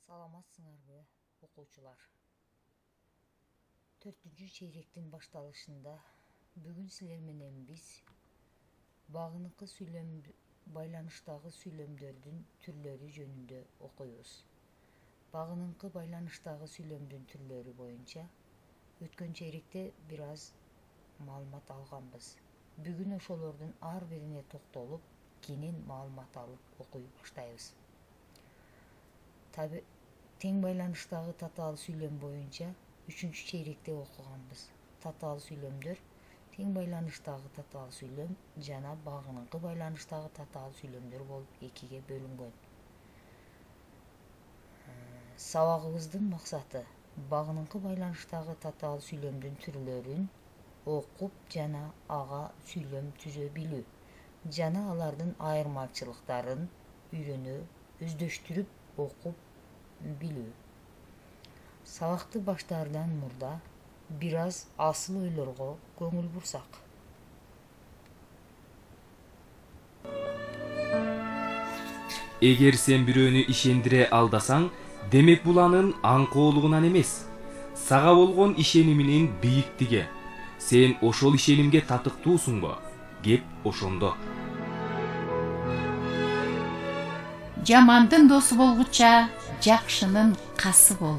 Саламатсыңарбы, окуучулар. 4-чейректин башталышында бүгүн силер менен биз багыныкы сүйлөм байланыштагы сүйлөмдөрдүн түрлөрү жөнүндө окуйбуз. Багыныкы байланыштагы сүйлөмдүн түрлөрү боюнча өткөн чейректе бир аз маалымат алганбыз. Бүгүн ошолордун ар бирине токтолуп, кенен маалымат алып окуй баштайбыз. Тең байланыштагы татаал сүйлөм боюнча 3-чейректе окуганбыз. Татаал сүйлөмдөр тең байланыштагы татаал сүйлөм жана багыныкы байланыштагы татаал сүйлөмдөр болуп экиге бөлүнгөн. Сабагыбыздын максаты багыныкы байланыштагы татаал сүйлөмдүн түрлөрүн окуп жана ага сүйлөм түзө билүү жана алардын айырмачылыктарын үйрөнө, өздөштүрүп окуп билүү. Сабакты баштаардан мурда бир аз асыл ойлорго көңүл бурсак. Эгер сен бирөөнү ишендире алдасаң, демек бул анын аңкоолугунан эмес, сага болгон ишениминин бийиктиги. Сен ошол ишенимге татыктуусуңбу? Кеп ошондо. Жамандын досу болгуча, жакшынын касы бол.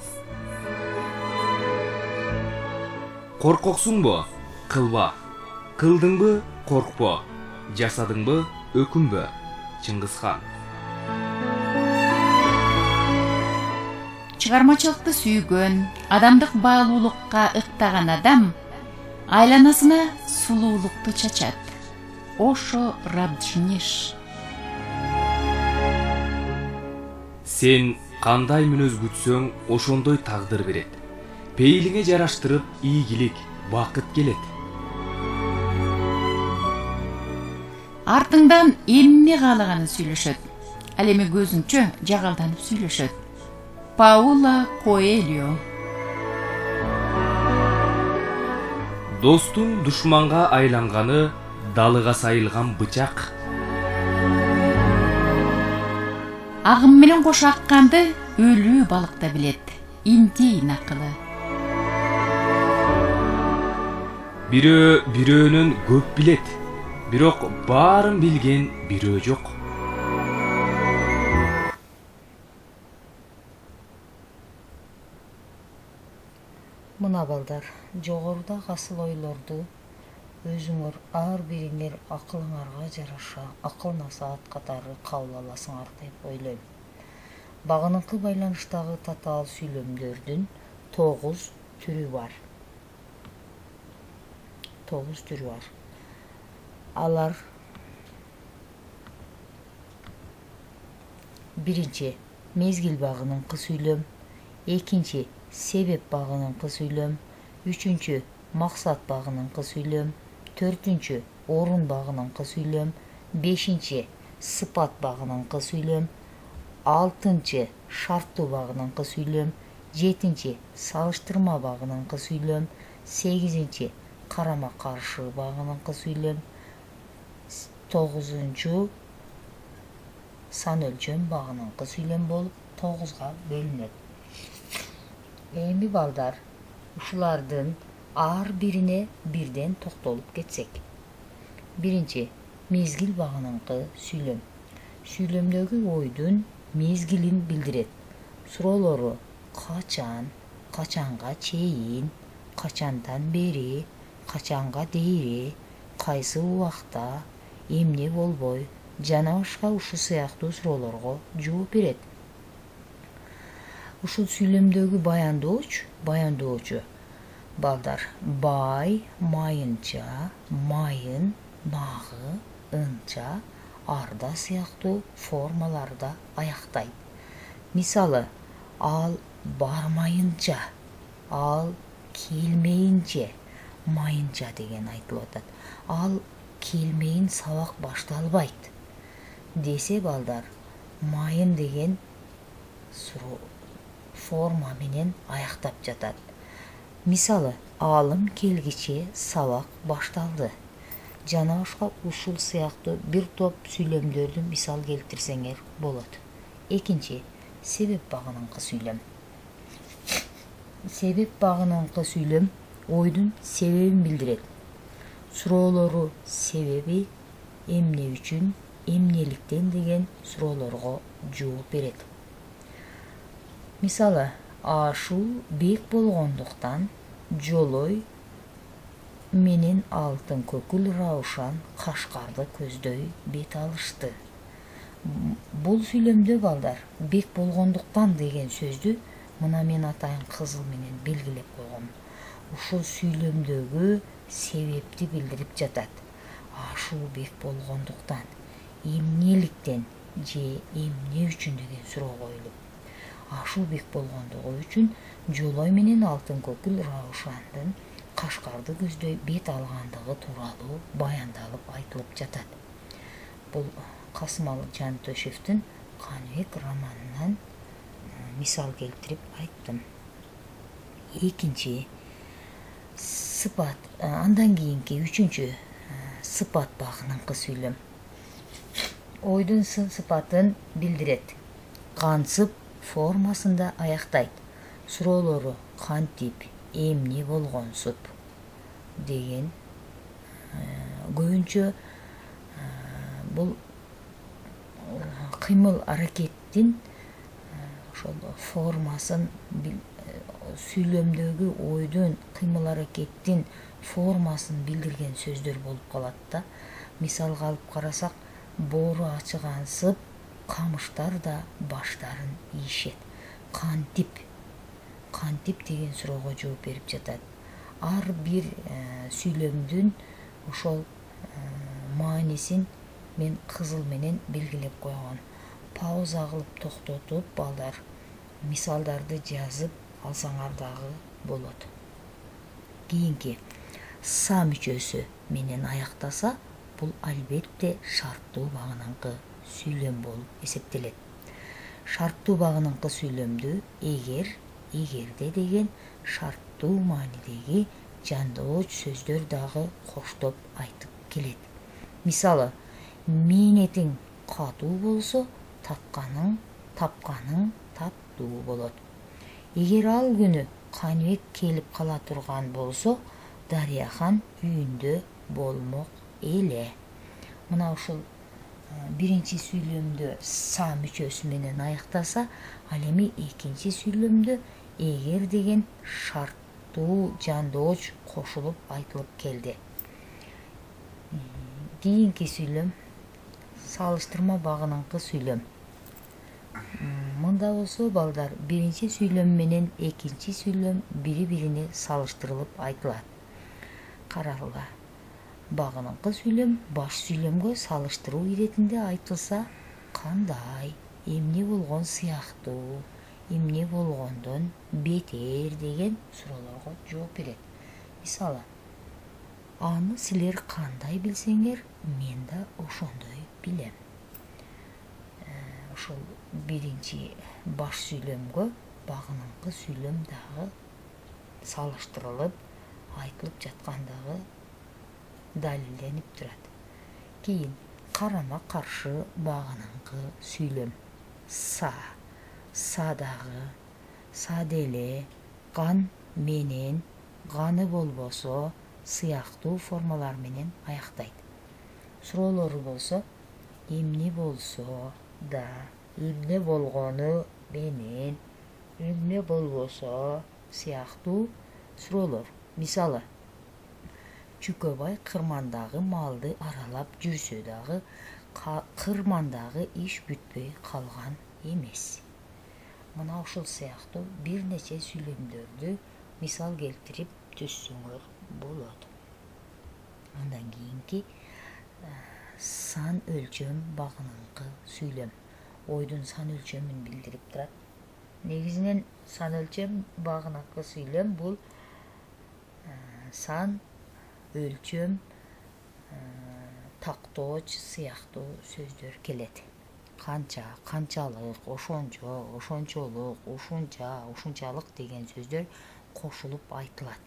Коркоксуңбу? Кылба. Кылдыңбы? Коркпо. Жасадыңбы? Өкүнбө. Чыңгызхан. Чыгармачылыкты сүйгөн, адамдык баалуулукка ыктаган адам айланасына сулуулукту чачат. Ошо Рабджнеш. Сен кандай мүнөз күтсөң, ошондой тагдыр берет. Пейилиңе жараштырып, ийгилик, бакыт келет. Артыңдан эмне каалаганын сүйлөшөт. Ал эми көзүнчө жагалданып сүйлөшөт. Паула Коэльо. Достун душманга айланганы далыга сайылган бычак. Агым менен кошо акканды өлүү балык да билет. Индейн акылы. Бирөө бирөөнөн көп билет, бирок баарын билген бирөө жок. Мына балдар, жогоруда асыл ойлорду өзүңөр ар бириңер акылыңарга жараша акыл насаат катары кабыл аласыңар деп ойлойм. Багыныкы байланыштагы татаал сүйлөмдөрдүн 9 түрү бар. Алар: биринчи мезгил багыныкы сүйлөм, экинчи себеп багыныкы сүйлөм, үчүнчү максат багыныкы сүйлөм, төртүнчү орун багыныкы сүйлөм, бешинчи сыпат багыныкы сүйлөм, алтынчы шарттуу багыныкы сүйлөм, жетинчи салыштырма багыныкы сүйлөм, сегизинчи карама каршы багыныкы сүйлөм, тогузунчу сан өлчөм багыныкы сүйлөм болуп 9га бөлүнөт. Эми балдар, ушулардын ар бирине бирден токтолуп кетсек. Биринчи мезгил багыныкы сүйлөм. Сүйлөмдөгү ойдун мезгилин билдирет. Суроолору: качан, качанга чейин, качандан бери, качанга дейри, кайсы убакта, эмне болбой жана башка ушул сыяктуу суроолорго жооп берет. Ушул сүйлөмдөгү баяндоочу балдар бай, майынча, майын, магы, ынча, арда сыяктуу формаларда аяктайт. Мисалы: ал бармайынча, ал келмейинче, майынча деген айтылып атат. Ал келмейин сабак башталбайт десе балдар, майын деген форма менен аяктап жатат. Мисалы: алым келгиче сабак башталды жана башка ушул сыяктуу бир топ сүйлөмдөрдү мисал келтирсеңер болот. Экинчи себеп багыныңкы сүйлөм. Себеп багыныңкы сүйлөм ойдун себебин билдирет. Суроолору себеби, эмне үчүн, эмнеликтен деген суроолорго жооп берет. Мисалы, ашуу бек болгондуктан Жолой менен алтын көкүл Раушан Кашкарды көздөй бет алышты. Бул сүйлөмдө балдар бек болгондуктан деген сөздү мына мен атайын кызыл менен белгилеп койгом. Ушул сүйлөмдөгү себепти билдирип жатат. Ашуу бек болгондуктан, эмнеликтен же эмне үчүн деген суроо коюлуп. Ашуу бек болгондугу үчүн Жолой менен алтын көкүл Раушандын Кашкарды көздөй бет алгандыгы тууралуу баяндалып айтылып жатат. Бул Касымалы Жантөшевдин Каныбек романынан мисал келтирип айттым. Экинчи сыпат, андан кийинки үчүнчү сыпат багыныңкы сүйлөм. Ойдун сын сыпатын билдирет. Кантип формасында аяктайт. Суроолору кантип, эмне болгонсуп деген көбүнчө бул кыймыл аракеттин ошол формасын, сүйлөмдөгү ойдун кыймыл аракеттин формасын билдирген сөздөр болуп калат да. Мисалга алып карасак, боору ачыгансып, камыштар да баштарын ийишет. Кантип деген суроого жооп берип жатат. Ар бир сүйлөмдүн ошол маанисин мен кызыл менен белгилеп койгон. Пауза кылып токтотуп балдар мисалдарды жазып алсаңар дагы болот. Кийинки са мүчөсү менен аяктаса, бул албетте шарттуу багыныңкы сүйлөм болуп эсептелет. Шарттуу багыныңкы сүйлөмдү эгерде деген шарттуу маанидеги жандооч сөздөр дагы коштоп айтып келет. Мисалы, мээнетиң катуу болсо, тапканың таттуу болот. Эгер ал күнү Каныбек келип кала турган болсо, Дарыяхан үйүндө болмок эле. Мына ушул биринчи сүйлөмдө са мүчөсү менен аяктаса, ал эми экинчи сүйлөмдө эгер деген шарттуу жандооч кошулуп айтылып келди. Кийинки сүйлөм салыштырма багыныңкы сүйлөм. Мында болсо балдар биринчи сүйлөм менен экинчи сүйлөм бири-бирине салыштырылып айтылат. Карагыла. Багыныңкы сүйлөм баш сүйлөмгө салыштыруу иретинде айтылса, кандай, эмне болгон сыяктуу, эмне болгондон бетер деген суроолорго жооп берет. Мисалы, аны силер кандай билсеңер, мен да ошондой билем. Ошол биринчи баш сүйлөмгө багыныңкы сүйлөм дагы салыштырылып айтылып жаткандыгы далилденип турат. Кийин карама каршы багыныңкы сүйлөм. Са дагы, са деле, кан менен, каны болбосо сыяктуу формалар менен аяктайт. Суроолору болсо, эмне болсо да, эмне болгону менен, эмне болбосо сыяктуу суроолор. Мисалы, Чүкөбай кырмандагы малды аралап жүрсө дагы, кырмандагы иш бүтпөй калган эмес. Мына ушул сыяктуу бир нече сүйлөмдөрдү мисал келтирип түзсөңөр болот. Андан кийинки сан өлчөм багыныңкы сүйлөм. Ойдун сан өлчөмүн билдирип турат. Негизинен сан өлчөм багыныңкы сүйлөм бул сан, өлчөм, тактооч сыяктуу сөздөр келет. Канча, канчалык, ошончо, ошончолук, ушунча, ушунчалык деген сөздөр кошулуп айтылат.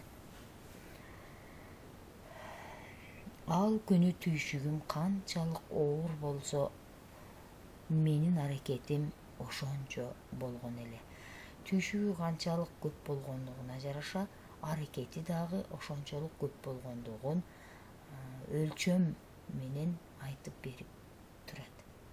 Ал күнү түйшүгүм канчалык оор болсо, менин аракетим ошончо болгон эле. Түшүгү канчалык көп болгондугуна жараша аракети дагы ошончолук көп болгондугун өлчөм менен айтып берип турат.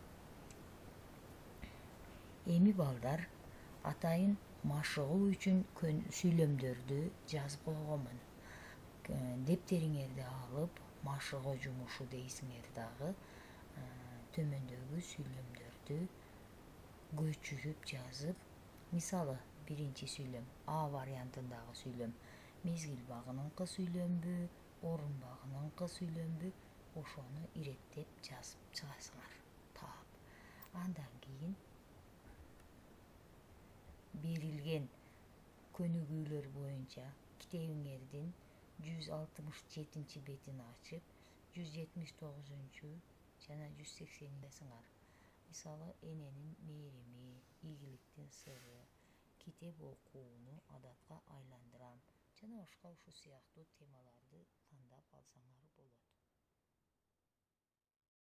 Эми балдар, атайын машыгуу үчүн сүйлөмдөрдү жазып койгонмун. Дептериңерди алып, машыгуу жумушу дейсиңер дагы төмөндөгү сүйлөмдөрдү көчүрүп жазып, мисалы биринчи сүйлөм А вариантындагы сүйлөм мезгил багыныңкы сүйлөмбү, орун багыныңкы сүйлөмбү, ошону иреттеп жазып чыгасыңар таап. Андан кийин берилген көнүгүүлөр боюнча китебиңердин 167 бетин ачып, 179 жана 180 жазыңар. Мисалы, эненин мээрими, ийгиликтин сыры, китеп окууну адатка айландырам жана башка ушул сыяктуу темаларды тандап алсаңар